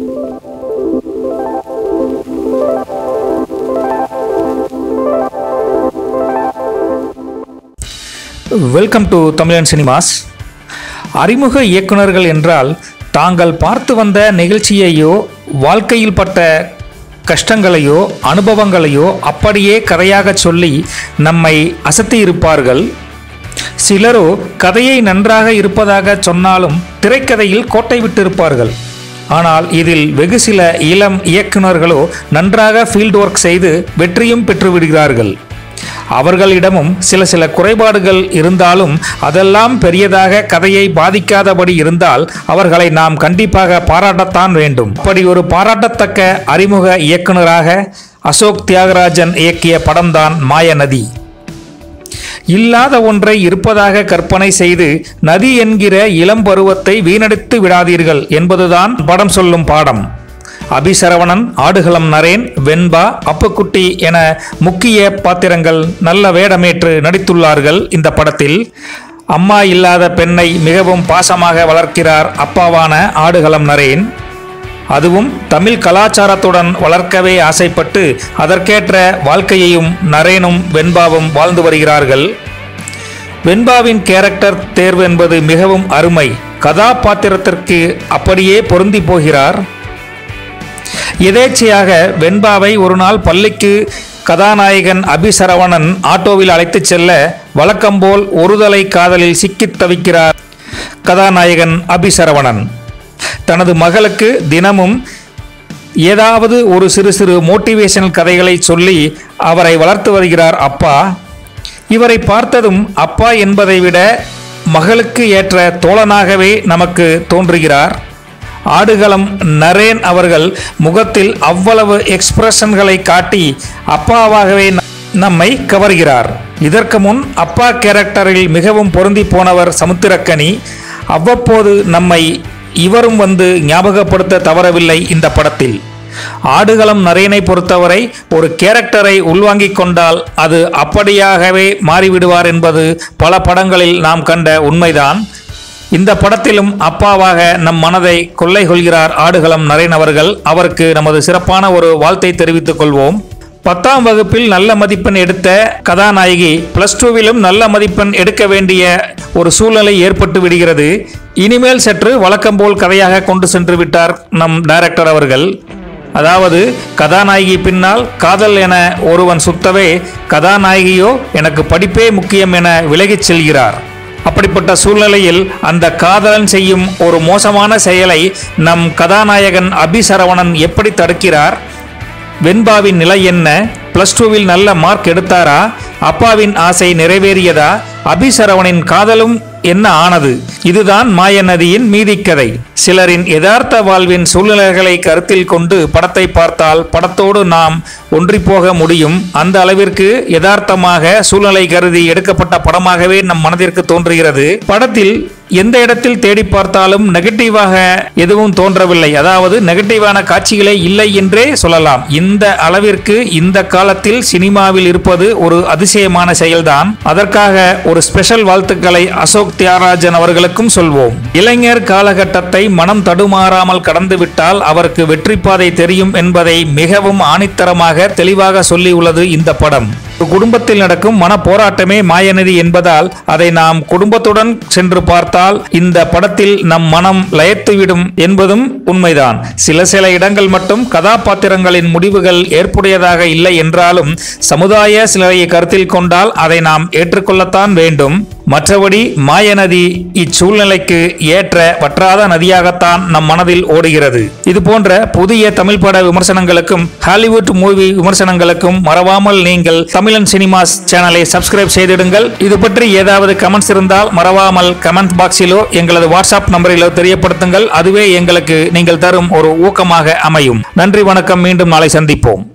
Welcome to தமிழன் cinemas. அறிமுக இயக்குனர்கள் என்றால் தாங்கள் பார்த்து வந்த நிகழ்ச்சியையோ வாழ்க்கையில் பட்ட கஷ்டங்களையோ அனுபவங்களையோ அப்படியே கதையாக சொல்லி நம்மை அசத்தி இருப்பார்கள். சிலரோ கதையை நன்றாக இருப்பதாக சொன்னாலும் திரைக்கதையில் கோட்டை விட்டிருப்பார்கள். ஆனால் இதில் வெகு சில இளம் இயக்குனர்களோ நன்றாக ஃபீல்ட் ஒர்க் செய்து வெற்றியும் பெற்றுவிடுகிறார்கள். அவர்களிடமும் சில குறைபாடுகள் இருந்தாலும் அதெல்லாம் பெரியதாக கதையை பாதிக்காதபடி இருந்தால் அவர்களை நாம் கண்டிப்பாக பாராட்டத்தான் வேண்டும். அப்படி ஒரு பாராட்டத்தக்க அறிமுக இயக்குனராக அசோக் தியாகராஜன் இயக்கிய படம்தான் மாயநதி. இல்லாத ஒன்றை இருப்பதாக கற்பனை செய்து நதி என்கிற இளம் பருவத்தை வீணடித்து விடாதீர்கள் என்பதுதான் படம் சொல்லும் பாடம். அபிசரவணன், ஆடுகளம் நரேன், வெண்பா, அப்புக்குட்டி என முக்கிய பாத்திரங்கள் நல்ல வேடமேற்று நடித்துள்ளார்கள். இந்த படத்தில் அம்மா இல்லாத பெண்ணை மிகவும் பாசமாக வளர்க்கிறார் அப்பாவான ஆடுகளம் நரேன். அதுவும் தமிழ் கலாச்சாரத்துடன் வளர்க்கவே ஆசைப்பட்டு அதற்கேற்ற வாழ்க்கையையும் நரேனும் வெண்பாவும் வாழ்ந்து வருகிறார்கள். வெண்பாவின் கேரக்டர் தேர்வு என்பது மிகவும் அருமை. கதாபாத்திரத்திற்கு அப்படியே பொருந்தி போகிறார். எதேச்சையாக வெண்பாவை ஒரு நாள் பள்ளிக்கு கதாநாயகன் அபிசரவணன் ஆட்டோவில் அழைத்து செல்ல வழக்கம்போல் ஒருதலை காதலில் சிக்கித் தவிக்கிறார் கதாநாயகன் அபிசரவணன். தனது மகளுக்கு தினமும் ஏதாவது ஒரு சிறு மோட்டிவேஷனல் கதைகளை சொல்லி அவரை வளர்த்து வருகிறார் அப்பா. இவரை பார்த்ததும் அப்பா என்பதை விட மகளுக்கு ஏற்ற தோழனாகவே நமக்கு தோன்றுகிறார். ஆடுகளம் நரேன் அவர்கள் முகத்தில் அவ்வளவு எக்ஸ்பிரஷன்களை காட்டி அப்பாவாகவே நம்மை கவர்கிறார். இதற்கு முன் அப்பா கேரக்டரில் மிகவும் பொருந்தி போனவர் சமுத்திரக்கனி. அவ்வப்போது நம்மை இவரும் வந்து ஞாபகப்படுத்த தவறவில்லை இந்த படத்தில். ஆடுகளம் நரேனை பொறுத்தவரை ஒரு கேரக்டரை உள்வாங்கிக் கொண்டால் அது அப்படியாகவே மாறிவிடுவார் என்பது பல படங்களில் நாம் கண்ட உண்மைதான். இந்த படத்திலும் அப்பாவாக நம் மனதை கொள்ளை கொள்கிறார் ஆடுகளம் நரேன் அவர்கள். அவருக்கு நமது சிறப்பான ஒரு வாழ்த்தை தெரிவித்துக் கொள்வோம். 10ஆம் வகுப்பில் நல்ல மதிப்பெண் எடுத்த கதாநாயகி +2விலும் நல்ல மதிப்பெண் எடுக்க வேண்டிய ஒரு சூழ்நிலை ஏற்பட்டு விடுகிறது. இனிமேல் சற்று வழக்கம்போல் கதையாக கொண்டு சென்று விட்டார் நம் டைரக்டர் அவர்கள். அதாவது கதாநாயகி பின்னால் காதல் என ஒருவன் சுத்தவே கதாநாயகியோ எனக்கு படிப்பே முக்கியம் என விலகிச் செல்கிறார். அப்படிப்பட்ட சூழ்நிலையில் அந்த காதலன் செய்யும் ஒரு மோசமான செயலை நம் கதாநாயகன் அபிசரவணன் எப்படி தடுக்கிறார்? வெண்பாவின் நிலை என்ன? +2வில் நல்ல மார்க் எடுத்தாரா? அப்பாவின் ஆசை நிறைவேறியதா? அபிசரவனின் காதலும் என்ன ஆனது? இதுதான் மாயநதியின் மீதிக்கதை. சிலரின் யதார்த்த வாழ்வின் சூழ்நிலைகளை கருத்தில் கொண்டு படத்தை பார்த்தால் படத்தோடு நாம் ஒன்றி போக முடியும். அந்த அளவிற்கு யதார்த்தமாக சூழ்நிலை கருதி எடுக்கப்பட்ட படமாகவே நம் மனதிற்கு தோன்றுகிறது. படத்தில் எந்த இடத்தில் தேடி பார்த்தாலும் நெகட்டிவாக எதுவும் தோன்றவில்லை. அதாவது நெகட்டிவான காட்சிகளே இல்லை என்றே சொல்லலாம். இந்த அளவிற்கு இந்த காலத்தில் சினிமாவில் இருப்பது ஒரு அதிசயமான செயல்தான். அதற்காக ஒரு ஸ்பெஷல் வாழ்த்துக்களை அசோக் தியாகராஜன் அவர்களுக்கும் சொல்வோம். இளைஞர் காலகட்டத்தை மனம் தடுமாறாமல் கடந்துவிட்டால் அவருக்கு வெற்றி பாதை தெரியும் என்பதை மிகவும் ஆணித்தரமாக தெளிவாக சொல்லியுள்ளது இந்த படம். குடும்பத்தில் நடக்கும் மன போராட்டமே மாயநதி என்பதால் அதை நாம் குடும்பத்துடன் சென்று பார்த்தால் இந்த படத்தில் நம் மனம் லயத்துவிடும் என்பதும் உண்மைதான். சில இடங்கள் மட்டும் கதாபாத்திரங்களின் முடிவுகள் ஏற்புடையதாக இல்லை என்றாலும் சமுதாய சிலரை கருத்தில் கொண்டால் அதை நாம் ஏற்றுக்கொள்ளத்தான் வேண்டும். மற்றபடி மாயநதி இச்சூழ்நிலைக்கு ஏற்ற வற்றாத நதியாகத்தான் நம் மனதில் ஓடுகிறது. இது போன்ற புதிய தமிழ் பட விமர்சனங்களுக்கும் ஹாலிவுட் மூவி விமர்சனங்களுக்கும் மறவாமல் நீங்கள் தமிழன் சினிமாஸ் சேனலை சப்ஸ்கிரைப் செய்திடுங்கள். இது பற்றி ஏதாவது கமெண்ட்ஸ் இருந்தால் மறவாமல் கமெண்ட் பாக்ஸிலோ எங்களது வாட்ஸ்அப் நம்பரிலோ தெரியப்படுத்துங்கள். அதுவே எங்களுக்கு நீங்கள் தரும் ஒரு ஊக்கமாக அமையும். நன்றி, வணக்கம். மீண்டும் நாளை சந்திப்போம்.